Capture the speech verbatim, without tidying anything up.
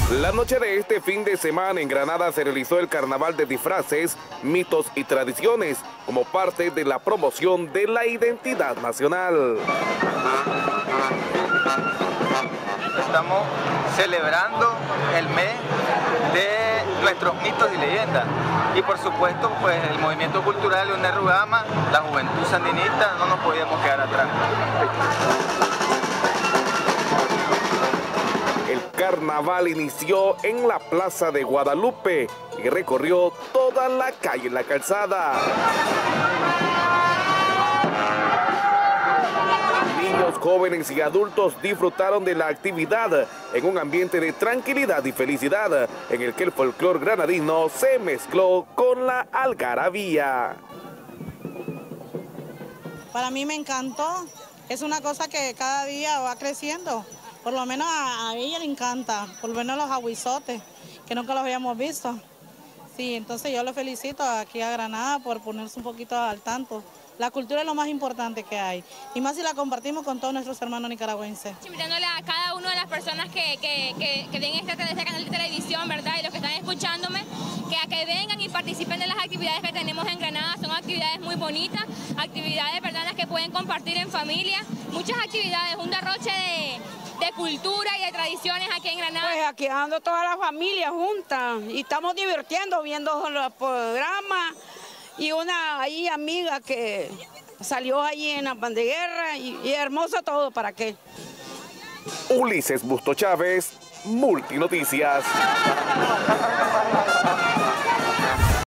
La noche de este fin de semana en Granada se realizó el Carnaval de Disfraces, Mitos y Tradiciones como parte de la promoción de la identidad nacional. Estamos celebrando el mes de nuestros mitos y leyendas. Y por supuesto, pues el movimiento cultural de UNERUGAMA, la juventud sandinista, no nos podíamos quedar atrás. El carnaval inició en la Plaza de Guadalupe y recorrió toda la calle en la calzada. Niños, jóvenes y adultos disfrutaron de la actividad en un ambiente de tranquilidad y felicidad en el que el folclor granadino se mezcló con la algarabía. Para mí me encantó, es una cosa que cada día va creciendo. Por lo menos a, a ella le encanta, por lo menos los aguizotes, que nunca los habíamos visto. Sí, entonces yo lo felicito aquí a Granada por ponerse un poquito al tanto. La cultura es lo más importante que hay, y más si la compartimos con todos nuestros hermanos nicaragüenses. Invitándole a cada una de las personas que, que, que, que den este, este canal de televisión, ¿verdad? Y los que están escuchándome, que a que vengan y participen de las actividades que tenemos en Granada. Son actividades muy bonitas, actividades, ¿verdad?, las que pueden compartir en familia. Muchas actividades, un derroche de... de cultura y de tradiciones aquí en Granada. Pues aquí ando toda la familia junta y estamos divirtiendo viendo los programas, y una ahí amiga que salió allí en la Bandeguerra y, y hermoso todo, ¿para qué? Ulises Busto Chávez, Multinoticias.